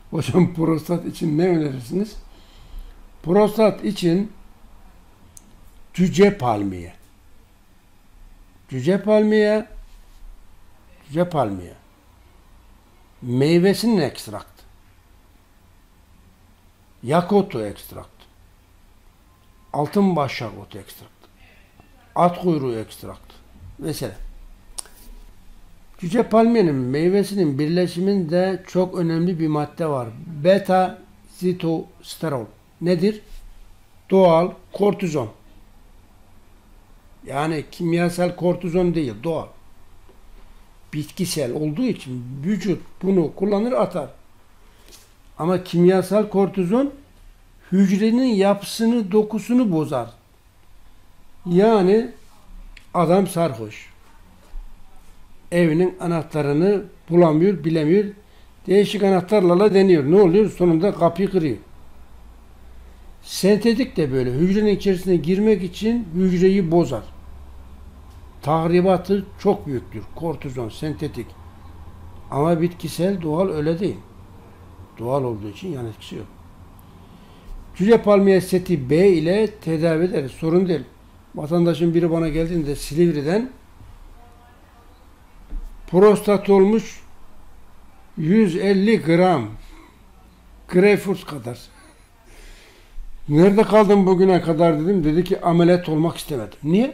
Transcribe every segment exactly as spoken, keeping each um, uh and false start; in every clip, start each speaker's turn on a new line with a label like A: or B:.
A: Hocam prostat için ne önerirsiniz? Prostat için cüce palmiye. Cüce palmiye cüce palmiye meyvesinin ekstraktı. Yak otu ekstraktı. Altın başak otu ekstraktı. At kuyruğu ekstraktı. Mesela cüce palmiyenin meyvesinin birleşiminde çok önemli bir madde var. Beta sitosterol. Nedir? Doğal kortizon. Yani kimyasal kortizon değil, doğal. Bitkisel olduğu için vücut bunu kullanır atar. Ama kimyasal kortizon hücrenin yapısını, dokusunu bozar. Yani adam sarhoş. Evinin anahtarını bulamıyor, bilemiyor. Değişik anahtarlarla deniyor. Ne oluyor? Sonunda kapıyı kırıyor. Sentetik de böyle. Hücrenin içerisine girmek için hücreyi bozar. Tahribatı çok büyüktür. Kortizon, sentetik. Ama bitkisel, doğal öyle değil. Doğal olduğu için yan etkisi yok. Cüce palmiye seti B ile tedavi ederiz. Sorun değil. Vatandaşın biri bana geldiğinde Silivri'den prostat olmuş yüz elli gram greyfurt kadar. Nerede kaldın bugüne kadar dedim. Dedi ki ameliyat olmak istemedim. Niye?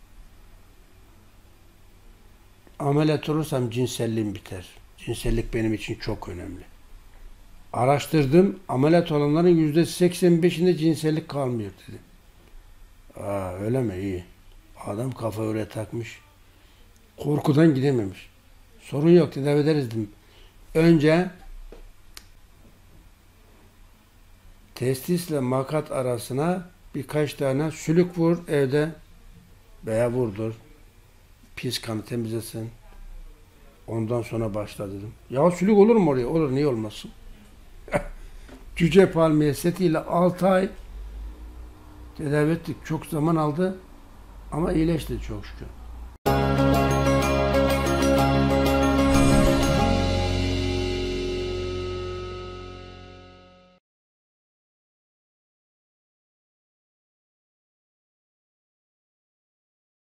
A: Ameliyat olursam cinselliğim biter. Cinsellik benim için çok önemli. Araştırdım. Ameliyat olanların yüzde seksen beşinde cinsellik kalmıyor dedi. Aa, öyle mi? İyi. Adam kafa öyle takmış. Korkudan gidememiş. Sorun yok. Tedavi ederiz dedim. Önce testisle makat arasına birkaç tane sülük vur evde veya vurdur. Pis kanı temizlesin. Ondan sonra başla dedim. Ya sülük olur mu oraya? Olur. Niye olmasın? Cüce palmiye setiyle altı ay tedavi ettik. Çok zaman aldı. Ama iyileşti çok şükür.